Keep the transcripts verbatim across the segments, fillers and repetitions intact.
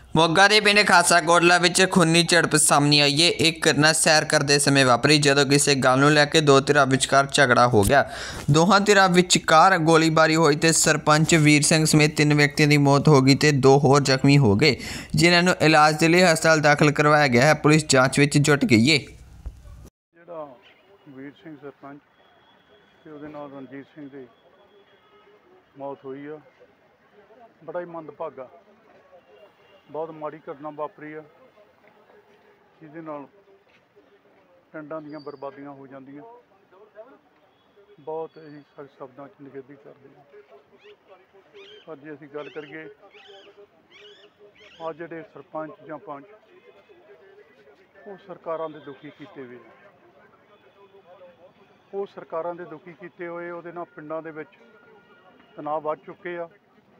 मोगा के पिंड खासा कोटला विच खूनी झड़प सामने आई है। एक घटना सैर करते समय वापरी जदों किसी गल नूं लैके दो धिरां विचकार झगड़ा हो गया। दोहां धिरां विचकार गोलीबारी हुई तो सरपंच वीर सिंह समेत तीन व्यक्तियों की मौत हो गई तो दो होर जख्मी हो गए, जिन्हां नूं इलाज के लिए हस्पताल दाखिल करवाया गया है। पुलिस जांच विच जुट गई है। ਜਿਹੜਾ ਵੀਰ ਸਿੰਘ ਸਰਪੰਚ ਤੇ ਉਹਦੇ ਨਾਲ ਰਣਜੀਤ ਸਿੰਘ ਦੀ ਮੌਤ ਹੋਈ ਆ, ਬੜਾ ਹੀ ਮੰਦਭਾਗਾ ਬਹੁਤ ਮਾੜੀ ਘਟਨਾ ਵਾਪਰੀ ਆ, ਜਿਹਦੇ ਨਾਲ ਪਿੰਡਾਂ ਦੀਆਂ ਬਰਬਾਦੀਆਂ ਹੋ ਜਾਂਦੀਆਂ। ਬਹੁਤ ਹੀ ਸਖਤ ਸ਼ਬਦਾਂ 'ਚ ਨਿਖੇਧੀ ਕਰਦੇ ਹਾਂ। ਪਰ ਜੇ ਅਸੀਂ ਗੱਲ ਕਰੀਏ ਆ ਜਿਹੜੇ ਸਰਪੰਚ ਜਾਂ ਪੰਚ ਉਹ ਸਰਕਾਰਾਂ ਦੇ ਦੁਖੀ ਕੀਤੇ ਹੋਏ ਆ, ਉਹ ਸਰਕਾਰਾਂ ਦੇ ਦੁਖੀ ਕੀਤੇ ਹੋਏ ਉਹਦੇ ਨਾਲ ਪਿੰਡਾਂ ਦੇ ਵਿੱਚ ਤਣਾਅ ਵੱਧ ਚੁੱਕੇ ਆ।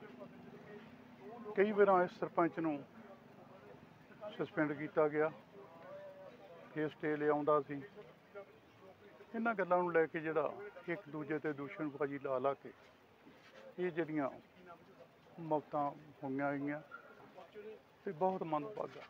ਕਈ ਵਾਰ ਇਸ ਸਰਪੰਚ ਨੂੰ ਸਸਪੈਂਡ ਕੀਤਾ ਗਿਆ, ਫਿਰ ਸਟੇ ਲਿਆਉਂਦਾ ਸੀ। ਇਹਨਾਂ ਗੱਲਾਂ ਨੂੰ ਲੈ ਕੇ ਜਿਹੜਾ ਇੱਕ ਦੂਜੇ 'ਤੇ ਦੂਸ਼ਣਬਾਜ਼ੀ ਲਾ ਲਾ ਕੇ ਇਹ ਜਿਹੜੀਆਂ ਮੌਤਾਂ ਹੋਈਆਂ ਹੈਗੀਆਂ ਅਤੇ ਬਹੁਤ ਮੰਦਭਾਗਾ।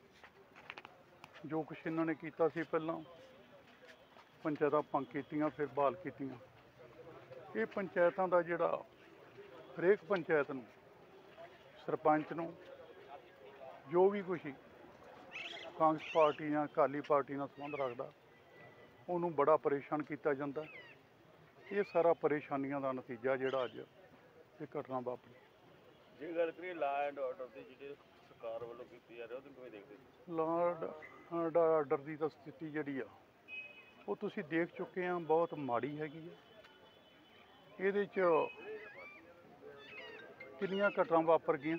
ਜੋ ਕੁਛ ਇਹਨਾਂ ਨੇ ਕੀਤਾ ਸੀ, ਪਹਿਲਾਂ ਪੰਚਾਇਤਾਂ ਭੰਗ ਕੀਤੀਆਂ, ਫਿਰ ਬਹਾਲ ਕੀਤੀਆਂ। ਇਹ ਪੰਚਾਇਤਾਂ ਦਾ ਜਿਹੜਾ ਹਰੇਕ ਪੰਚਾਇਤ ਨੂੰ, ਸਰਪੰਚ ਨੂੰ ਜੋ ਵੀ ਕੁਛ ਕਾਂਗਰਸ ਪਾਰਟੀ ਜਾਂ ਅਕਾਲੀ ਪਾਰਟੀ ਨਾਲ ਸੰਬੰਧ ਰੱਖਦਾ ਉਹਨੂੰ ਬੜਾ ਪਰੇਸ਼ਾਨ ਕੀਤਾ ਜਾਂਦਾ। ਇਹ ਸਾਰਾ ਪਰੇਸ਼ਾਨੀਆਂ ਦਾ ਨਤੀਜਾ ਜਿਹੜਾ ਅੱਜ ਇਹ ਘਟਨਾ ਵਾਪਰੀ। ਜੇ ਗੱਲ ਕਰੀਏ ਲਾ ਐਂਡ ਆਰਡਰ ਦੀ ਜਿਹੜੀ ਸਰਕਾਰ ਵੱਲੋਂ ਕੀਤੀ ਜਾ ਰਹੀ ਉਹਨੂੰ ਕਿਵੇਂ ਦੇਖਦੇ? ਲਾ ਐਂਡ ਆਰਡਰ ਦੀ ਤਾਂ ਸਥਿਤੀ ਜਿਹੜੀ ਆ ਉਹ ਤੁਸੀਂ ਦੇਖ ਚੁੱਕੇ ਆ, ਬਹੁਤ ਮਾੜੀ ਹੈਗੀ ਆ। ਇਹਦੇ 'ਚ ਕਿੰਨੀਆਂ ਘਟਨਾਵਾਂ ਵਾਪਰ ਗਈਆਂ।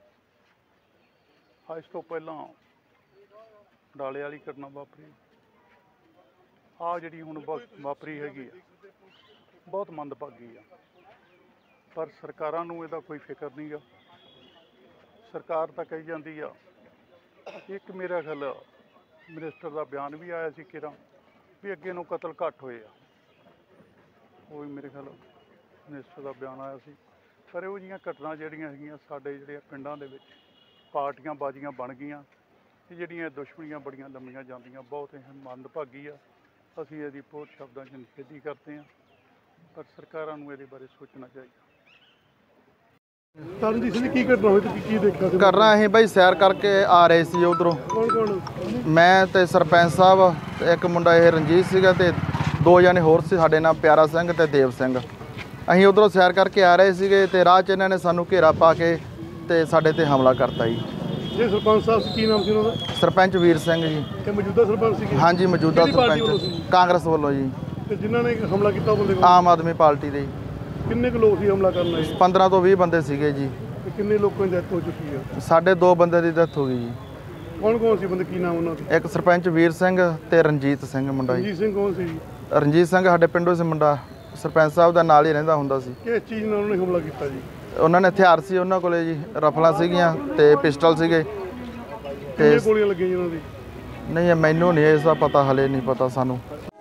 ਇਸ ਤੋਂ ਪਹਿਲਾਂ ਡਾਲੇ ਵਾਲੀ ਘਟਨਾ ਵਾਪਰੀ, ਆਹ ਜਿਹੜੀ ਹੁਣ ਵਾਪਰੀ ਹੈਗੀ ਆ ਬਹੁਤ ਮੰਦਭਾਗੀ ਆ। ਪਰ ਸਰਕਾਰਾਂ ਨੂੰ ਇਹਦਾ ਕੋਈ ਫਿਕਰ ਨਹੀਂ ਗਾ। ਸਰਕਾਰ ਤਾਂ ਕਹੀ ਜਾਂਦੀ ਆ, ਇੱਕ ਮੇਰਾ ਖਿਆਲ ਮਿਨਿਸਟਰ ਦਾ ਬਿਆਨ ਵੀ ਆਇਆ ਸੀ ਕਿਰਾਂ ਵੀ ਅੱਗੇ ਨੂੰ ਕਤਲ ਘੱਟ ਹੋਏ ਆ, ਉਹ ਵੀ ਮੇਰੇ ਖਿਆਲ ਮਿਨਿਸਟਰ ਦਾ ਬਿਆਨ ਆਇਆ ਸੀ। ਪਰ ਇਹੋ ਜਿਹੀਆਂ ਘਟਨਾ ਜਿਹੜੀਆਂ ਹੈਗੀਆਂ ਸਾਡੇ ਜਿਹੜੇ ਪਿੰਡਾਂ ਦੇ ਵਿੱਚ ਪਾਰਟੀਆਂ ਬਾਜ਼ੀਆਂ ਬਣ ਗਈਆਂ ਅਤੇ ਜਿਹੜੀਆਂ ਦੁਸ਼ਮਣੀਆਂ ਬੜੀਆਂ ਲੰਮੀਆਂ ਜਾਂਦੀਆਂ, ਬਹੁਤ ਇਹ ਮੰਦਭਾਗੀ ਆ। ਅਸੀਂ ਇਹਦੀ ਬਹੁਤ ਸ਼ਬਦਾਂ 'ਚ ਨਿਖੇਧੀ ਕਰਦੇ ਹਾਂ, ਪਰ ਸਰਕਾਰਾਂ ਨੂੰ ਇਹਦੇ ਬਾਰੇ ਸੋਚਣਾ ਚਾਹੀਦਾ। ਤਰਨਜੀਤ ਸਿੰਘ ਕੀ ਘਟਨਾ ਹੋਈ ਤੇ ਕੀ ਦੇਖਿਆ ਸੀ? ਕਰਨਾ ਅਸੀਂ ਬਾਈ ਸੈਰ ਕਰਕੇ ਆ ਰਹੇ ਸੀ ਉਧਰੋਂ, ਕੌਣ ਕੌਣ? ਮੈਂ ਤੇ ਸਰਪੰਚ ਸਾਹਿਬ ਤੇ ਇੱਕ ਮੁੰਡਾ ਇਹ ਰਣਜੀਤ ਸੀਗਾ ਤੇ ਦੋ ਜਣੇ ਹੋਰ ਸੀ ਸਾਡੇ ਨਾਲ, ਪਿਆਰਾ ਸਿੰਘ ਤੇ ਦੇਵ ਸਿੰਘ। ਅਸੀਂ ਉਧਰੋਂ ਸੈਰ ਕਰਕੇ ਆ ਰਹੇ ਸੀਗੇ ਤੇ ਰਾਹ 'ਚ ਇਹਨਾਂ ਨੇ ਸਾਨੂੰ ਘੇਰਾ ਪਾ ਕੇ ਤੇ ਸਾਡੇ ਤੇ ਹਮਲਾ ਕਰਤਾ ਜੀ। ਇਹ ਸਰਪੰਚ ਸਾਹਿਬ ਸੀ, ਕੀ ਨਾਮ ਸੀ ਉਹਨਾਂ ਦਾ? ਸਰਪੰਚ ਵੀਰ ਸਿੰਘ ਜੀ। ਇਹ ਮੌਜੂਦਾ ਸਰਪੰਚ ਸੀ? ਹਾਂਜੀ, ਮੌਜੂਦਾ ਸਰਪੰਚ ਕਾਂਗਰਸ ਵੱਲੋਂ ਜੀ। ਤੇ ਜਿਨ੍ਹਾਂ ਨੇ ਹਮਲਾ ਕੀਤਾ ਬੰਦੇ ਕੋਲ? ਆਮ ਆਦਮੀ ਪਾਰਟੀ ਦੇ। ਕਿੰਨੇ ਕੁ ਲੋਕ ਸੀ ਹਮਲਾ ਕਰਨ ਆਏ? ਪੰਦਰਾਂ ਤੋਂ ਵੀਹ ਬੰਦੇ ਸੀਗੇ ਜੀ। ਤੇ ਕਿੰਨੇ ਲੋਕਾਂ ਦੀ ਡੈਥ ਹੋ ਚੁੱਕੀ ਆ? ਸਾਡੇ ਦੋ ਬੰਦੇ ਦੀ ਡੈਥ ਹੋ ਗਈ ਜੀ। ਕੌਣ ਕੌਣ ਸੀ ਬੰਦੇ, ਕੀ ਨਾਮ ਉਹਨਾਂ ਦੇ? ਇੱਕ ਸਰਪੰਚ ਵੀਰ ਸਿੰਘ ਤੇ ਰਣਜੀਤ ਸਿੰਘ ਮੁੰਡਾ ਜੀ। ਰਣਜੀਤ ਸਿੰਘ ਕੌਣ ਸੀ? ਰਣਜੀਤ ਸਿੰਘ ਸਾਡੇ ਪਿੰਡੋਂ ਸੀ ਮੁੰਡਾ, ਸਰਪੰਚ ਸਾਹਿਬ ਦਾ ਨਾਲ ਹੀ ਰਹਿੰਦਾ ਹੁੰਦਾ ਸੀ। ਕਿਸ ਚੀਜ਼ ਨਾਲ ਉਹਨਾਂ ਨੇ ਹਮਲਾ ਕੀਤਾ ਜੀ? ਉਹਨਾਂ ਨੇ ਹਥਿਆਰ ਸੀ ਉਹਨਾਂ ਕੋਲੇ ਜੀ, ਰਫਲਾਂ ਸੀਗੀਆਂ ਤੇ ਪਿਸਟਲ ਸੀਗੇ। ਕਿੰਨੀਆਂ ਗੋਲੀਆਂ ਲੱਗੀਆਂ ਜੀ ਉਹਨਾਂ ਦੀ? ਨਹੀਂ, ਮੈਨੂੰ ਨਹੀਂ ਇਸ ਦਾ ਪਤਾ, ਹਲੇ ਨਹੀਂ ਪਤਾ ਸਾਨੂੰ।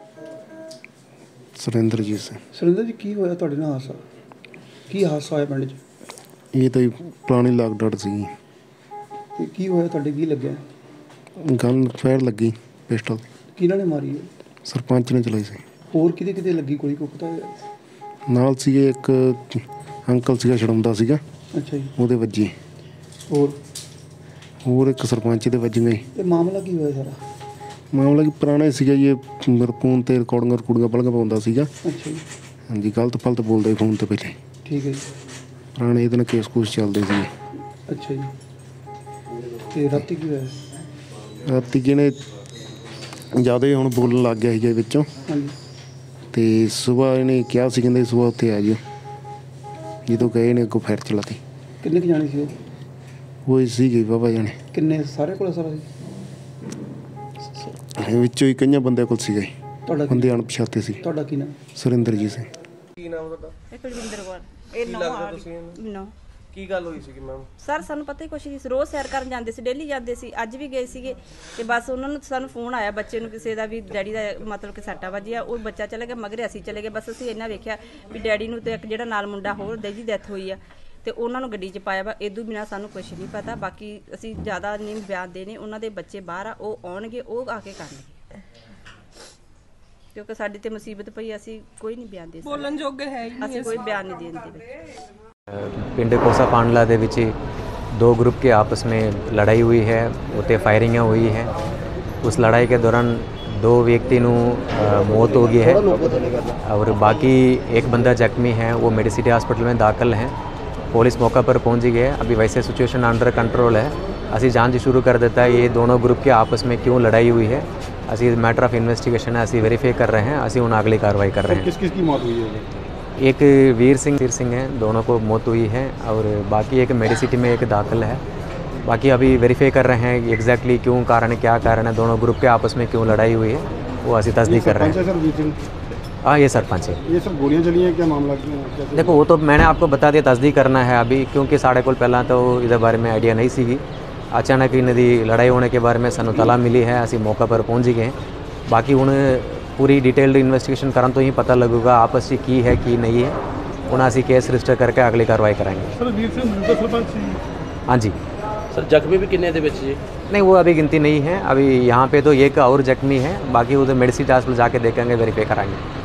ਸੁਰਿੰਦਰਜੀਤ ਸਿੰਘ। ਸੁਰਿੰਦਰ ਜੀ, ਕੀ ਹੋਇਆ ਤੁਹਾਡੇ ਨਾਲ ਹਾਦਸਾ? ਕੀ ਹਾਦਸਾ ਹੋਇਆ ਪਿੰਡ 'ਚ? ਇਹ ਤਾਂ ਪੁਰਾਣੀ ਲਾਕਡਾਊਨ ਸੀ। ਤੇ ਕੀ ਹੋਇਆ ਤੁਹਾਡੇ, ਕੀ ਲੱਗਿਆ? ਗਨ ਫਾਇਰ ਲੱਗੀ, ਪਿਸਟਲ। ਕਿਹਨਾਂ ਨੇ ਮਾਰੀ ਹੈ? ਸਰਪੰਚ ਨੇ ਚਲਾਈ ਸੀ। ਹੋਰ ਕਿਤੇ ਕਿਤੇ ਲੱਗੀ ਕੋਈ, ਕੋਈ ਪਤਾ? ਨਾਲ ਸੀਗੇ ਇੱਕ ਅੰਕਲ ਸੀਗਾ, ਛਡਾਉਂਦਾ ਸੀਗਾ। ਅੱਛਾ ਜੀ। ਉਹਦੇ ਵੱਜੀ। ਹੋਰ? ਹੋਰ ਇੱਕ ਸਰਪੰਚ ਦੇ ਵੱਜ ਗਏ। ਇਹ ਮਾਮਲਾ ਕੀ ਹੋਇਆ ਸਾਰਾ? ਮਾਮਲਾ ਕੀ ਪੁਰਾਣਾ ਸੀਗਾ ਜੀ, ਇਹ ਫੋਨ 'ਤੇ ਰਿਕਾਰਡਿੰਗਾਂ ਰਿਕੂੜੀਆਂ ਪਲਗਾ ਪਾਉਂਦਾ ਸੀਗਾ। ਅੱਛਾ ਜੀ। ਹਾਂਜੀ, ਗਲਤ ਫਲਤ ਬੋਲਦਾ ਫੋਨ 'ਤੇ ਪਹਿਲੇ। ਠੀਕ ਹੈ ਜੀ। ਪੁਰਾਣੇ ਇਹਦੇ ਨਾਲ ਕੇਸ ਕੂਸ ਚੱਲਦੇ ਸੀਗੇ। ਅੱਛਾ ਜੀ। ਤੇ ਰਾਤੀ ਕੀ ਹੋਇਆ? ਰਾਤੀ ਜਿਹਨੇ ਜ਼ਿਆਦਾ ਹੀ ਹੁਣ ਬੋਲਣ ਲੱਗ ਗਿਆ ਸੀਗਾ ਵਿੱਚੋਂ। ਹਾਂਜੀ। ਅਤੇ ਸੁਬਾਹ ਇਹਨੇ ਕਿਹਾ ਸੀ, ਕਹਿੰਦੇ ਸੁਬਾਹ ਉੱਥੇ ਆ ਜਾਓ। ਜਦੋਂ ਗਏ ਨੇ ਅੱਗੋਂ ਫਾਇਰ ਚਲਾਤੀ। ਕਿੰਨੇ ਕੁ ਜਾਣੇ ਸੀ ਉਹ? ਉਹ ਸੀਗੇ ਬਾਬਾ ਜਾਣੇ। ਕਿੰਨੇ? ਸਾਰੇ ਕੋਲ ਸਾਰਾ ਸੀ? ਵਿੱਚੋਂ ਹੀ ਕਈਆਂ ਬੰਦਿਆਂ ਕੋਲ ਸੀਗਾ। ਤੁਹਾਡਾ ਬੰਦੇ ਅਣਪਛਾਤੇ ਸੀ। ਤੁਹਾਡਾ ਕੀ ਨਾਮ? ਸੁਰਿੰਦਰਜੀਤ ਸਿੰਘ। ਕੀ ਨਾਮ ਤੁਹਾਡਾ? ਕੁਲਵਿੰਦਰ ਕੌਰ। ਇਹ ਲੱਗਦਾ ਤੁਸੀਂ ਇਹਨੂੰ? ਕੀ ਗੱਲ ਹੋਈ ਸੀਗੀ ਮੈਮ? ਸਰ ਸਾਨੂੰ ਪਤਾ ਹੀ ਕੁਛ ਨਹੀਂ ਸੀ, ਰੋਜ਼ ਸੈਰ ਕਰਨ ਜਾਂਦੇ ਸੀ, ਡੇਲੀ ਜਾਂਦੇ ਸੀ, ਅੱਜ ਵੀ ਗਏ ਸੀਗੇ ਤੇ ਬਸ ਉਹਨਾਂ ਨੂੰ ਸਾਨੂੰ ਫੋਨ ਆਇਆ ਬੱਚੇ ਨੂੰ ਕਿਸੇ ਦਾ ਵੀ ਡੈਡੀ ਦਾ ਮਤਲਬ ਕਿ ਸੱਟਾ ਵੱਜਿਆ। ਉਹ ਬੱਚਾ ਚਲੇ ਗਿਆ, ਮਗਰ ਅਸੀਂ ਚਲੇ ਗਏ। ਬਸ ਅਸੀਂ ਇੰਨਾ ਵੇਖਿਆ ਵੀ ਡੈਡੀ ਨੂੰ ਤੇ ਇੱਕ ਜਿਹੜਾ ਨਾਲ ਮੁੰਡਾ ਹੋਰ ਜਿਹਦੀ ਡੈਥ ਹੋਈ ਆ, ਤੇ ਉਹਨਾਂ ਨੂੰ ਗੱਡੀ 'ਚ ਪਾਇਆ ਵਾ। ਇਦੋਂ ਬਿਨਾਂ ਸਾਨੂੰ ਕੁਝ ਨਹੀਂ ਪਤਾ। ਬਾਕੀ ਅਸੀਂ ਜ਼ਿਆਦਾ ਨਹੀਂ ਬਿਆਨ ਦੇਣੇ, ਉਹਨਾਂ ਦੇ ਬੱਚੇ ਬਾਹਰ ਆ, ਉਹ ਆਉਣਗੇ, ਉਹ ਆ ਕੇ ਕਰਨਗੇ, ਕਿਉਂਕਿ ਸਾਡੀ ਤੇ ਮੁਸੀਬਤ ਪਈ, ਅਸੀਂ ਕੋਈ ਨਹੀਂ ਬਿਆਨ ਦੇ ਸਕਦੇ, ਬੋਲਣ ਜੋਗੇ ਹੈ ਹੀ ਨਹੀਂ, ਅਸੀਂ ਕੋਈ ਬਿਆਨ ਨਹੀਂ ਦੇਣ ਦੇ। ਪਿੰਡ ਕੋਸਾ ਪਾਂडला ਦੇ ਵਿੱਚ दो ग्रुप के आपस में लड़ाई हुई है, उत्ते फायरिंग हुई है। उस लड़ाई के दौरान दो व्यक्ति नू मौत हो गई है और बाकी एक बंदा जख्मी है, वो मेडिसिटी हॉस्पिटल में दाखिल हैं। पुलिस मौका पर पहुंच गई है। अभी वैसे सिचुएशन अंडर कंट्रोल है। असी जांच शुरू कर देता है ये दोनों ग्रुप के आपस में क्यों लड़ाई हुई है। असी मैटर ऑफ इन्वेस्टिगेशन है, असी वेरीफाई कर रहे हैं, असी उन अगली कार्रवाई कर रहे हैं। किस किस की मौत हुई है? एक वीर सिंह वीर सिंह हैं, दोनों को मौत हुई है और बाकी एक मेडिसिटी में एक दाखिल है। बाकी अभी वेरीफाई कर रहे हैं एग्जैक्टली क्यों कारण क्या कारण है, दोनों ग्रुप के आपस में क्यों लड़ाई हुई है, वो असी तस्दीक कर रहे हैं। हाँ, ये सरपंच है। ये सब गोलियां चली हैं, क्या मामला क्या? देखो वो तो मैंने आपको बता दिया, तस्दीक करना है अभी, क्योंकि साढ़े को पहला तो इधर बारे में आइडिया नहीं सी। अचानक इन दी लड़ाई होने के बारे में सानू तला मिली है, असी मौका पर पहुँच गए हैं। बाकी हूँ पूरी डिटेल्ड इन्वेस्टिगेशन करन तो ही पता लगेगा आपस की है की नहीं है। उन्हें असी केस रजिस्टर करके अगली कार्रवाई कराएंगे। सर वीर सिंह मौजूदा सरपंच? हाँ जी सर जख्मी भी कितने दे बच्चे? नहीं, वो अभी गिनती नहीं है। अभी यहाँ पे तो एक और जख्मी है, बाकी उधर मेडिसिटी हॉस्पिटल जाके देखेंगे, वेरीफाई कराएंगे।